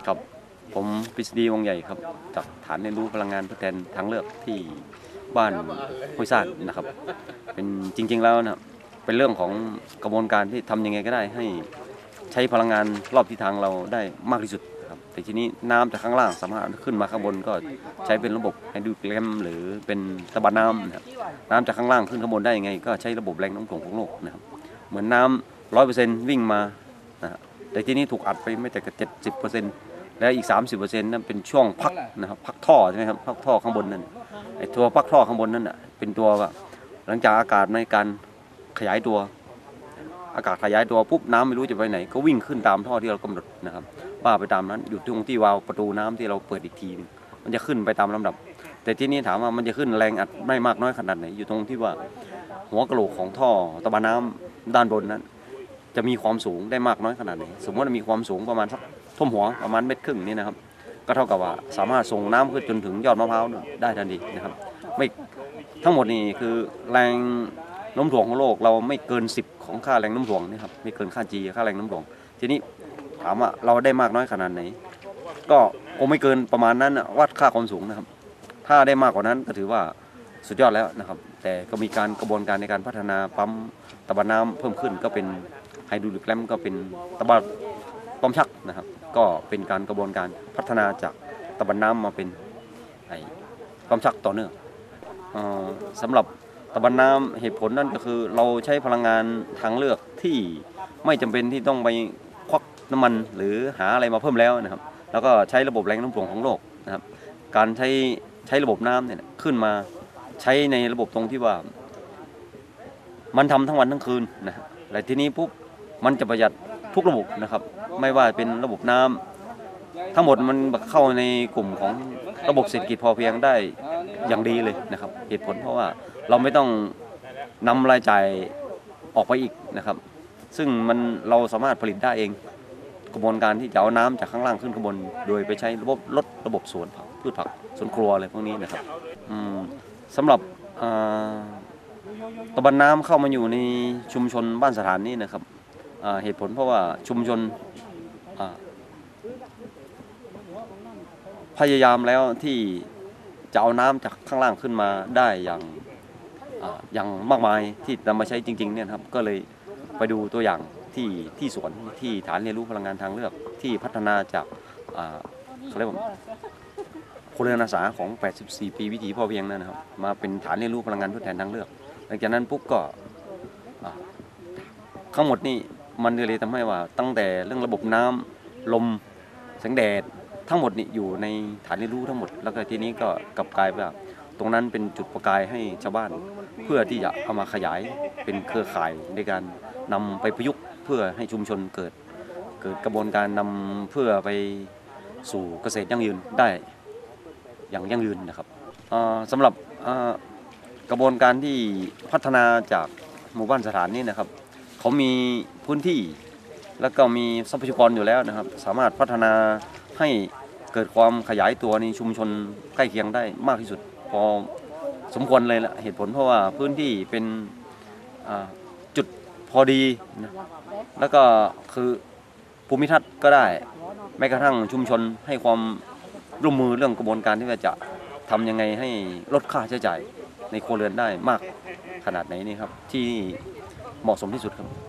ครับผมปริศดีวงใหญ่ครับจากฐานเรียนรู้พลังงานทดแทนทางเลือกที่บ้านห้วยซ่านนะครับเป็นจริงๆแล้วนะเป็นเรื่องของกระบวนการที่ทำยังไงก็ได้ให้ใช้พลังงานรอบทิศทางเราได้มากที่สุดครับแต่ทีนี้น้ำจากข้างล่างสามารถขึ้นมาข้างบนก็ใช้เป็นระบบไฮดรอลิกแรมหรือเป็นตะบันน้ำนะครับน้ำจากข้างล่างขึ้นข้างบนได้ยังไงก็ใช้ระบบแรงโน้มถ่วงของโลกนะครับเหมือนน้ำ100%วิ่งมานะแต่ที่นี้ถูกอัดไปไม่แต่กับ70%แล้วอีก30%นั่นเป็นช่วงพักนะครับพักท่อใช่ไหมครับพักท่อข้างบนนั่นไอ้ตัวพักท่อข้างบนนั่นเป็นตัวหลังจากอากาศในการขยายตัวอากาศขยายตัวปุ๊บน้ำไม่รู้จะไปไหนก็วิ่งขึ้นตามท่อที่เรากำหนดนะครับว่าไปตามนั้นอยู่ตรงที่วาล์วประตูน้ำที่เราเปิดอีกทีนึงมันจะขึ้นไปตามลำดับแต่ที่นี้ถามว่ามันจะขึ้นแรงอัดไม่มากน้อยขนาดไหนอยู่ตรงที่ว่าหัวกะโหลกของท่อตะบันน้ำด้านบนนั้นจะมีความสูงได้มากน้อยขนาดไหนสมมติว่ามีความสูงประมาณสักท่วมหัวประมาณ1.5 เมตรนี่นะครับก็เท่ากับว่าสามารถส่งน้ำขึ้นจนถึงยอดมะพร้าวได้ทันทีนะครับไม่ทั้งหมดนี่คือแรงโน้มถ่วงของโลกเราไม่เกิน10ของค่าแรงโน้มถ่วงนี่ครับไม่เกินค่า G ค่าแรงโน้มถ่วงทีนี้ถามว่าเราได้มากน้อยขนาดไหนก็คงไม่เกินประมาณนั้นวัดค่าความสูงนะครับถ้าได้มากกว่านั้นก็ถือว่าสุดยอดแล้วนะครับแต่ก็มีกระบวนการในการพัฒนาปั๊มตะบันน้ำเพิ่มขึ้นก็เป็นไฮดรอลิกแรมก็เป็นตะบันปั๊มชักนะครับก็เป็นการกระบวนการพัฒนาจากตะบันน้ำมาเป็นปั๊มชักต่อเนื่องสำหรับตะบันน้ำเหตุผลนั่นก็คือเราใช้พลังงานทางเลือกที่ไม่จำเป็นที่ต้องไปควักน้ำมันหรือหาอะไรมาเพิ่มแล้วนะครับแล้วก็ใช้ระบบแรงโน้มถ่วงของโลกนะครับการใช้ระบบน้ำเนี่ยขึ้นมาใช้ในระบบตรงที่ว่ามันทำทั้งวันทั้งคืนนะแต่ทีนี้ปุ๊บมันจะประหยัดทุกระบบนะครับไม่ว่าเป็นระบบน้ำทั้งหมดมันเข้าในกลุ่มของระบบเศรษฐกิจพอเพียงได้อย่างดีเลยนะครับเหตุผลเพราะว่าเราไม่ต้องนำรายจ่ายออกไปอีกนะครับซึ่งเราสามารถผลิตได้เองกระบวนการที่จะเอาน้ำจากข้างล่างขึ้นข้างบนโดยไปใช้ระบบสวนผักพืชผักสวนครัวอะไรพวกนี้นะครับสำหรับตะบันน้ำเข้ามาอยู่ในชุมชนบ้านสถานนี้นะครับเหตุผลเพราะว่าชุมชนพยายามแล้วที่จะเอาน้ำจากข้างล่างขึ้นมาได้อย่างมากมายที่นำมาใช้จริงๆเนี่ยครับก็เลยไปดูตัวอย่างที่สวนที่ฐานเรียนรู้พลังงานทางเลือกที่พัฒนาจากเขาเรียกว่าพลเรือนอาสาของ84 ปีวิถีพอเพียงนั่นนะครับมาเป็นฐานเรียนรู้พลังงานทดแทนทางเลือกหลังจากนั้นปุ๊บก็ทั้งหมดนี่มันเลยทำให้ว่าตั้งแต่เรื่องระบบน้ำลมแสงแดดทั้งหมดนี่อยู่ในฐานเรียนรู้ทั้งหมดแล้วก็ทีนี้ก็กลับกลายว่าตรงนั้นเป็นจุดประกายให้ชาวบ้านเพื่อที่จะเอามาขยายเป็นเครือข่ายในการนำไปประยุกต์เพื่อให้ชุมชนเกิดกระบวนการนำเพื่อไปสู่เกษตรยั่งยืนได้อย่างยั่งยืนนะครับสำหรับกระบวนการที่พัฒนาจากหมู่บ้านสถานนี้นะครับเขามีพื้นที่แล้วก็มีทรัพยากรอยู่แล้วนะครับสามารถพัฒนาให้เกิดความขยายตัวในชุมชนใกล้เคียงได้มากที่สุดพอสมควรเลยละเหตุผลเพราะว่าพื้นที่เป็นจุดพอดีนะแล้วก็คือภูมิทัศน์ก็ได้แม้กระทั่งชุมชนให้ความร่วมมือเรื่องกระบวนการที่จะทำยังไงให้ลดค่าใช้จ่ายในครัวเรือนได้มากขนาดไหนนี่ครับที่เหมาะสมที่สุดครับ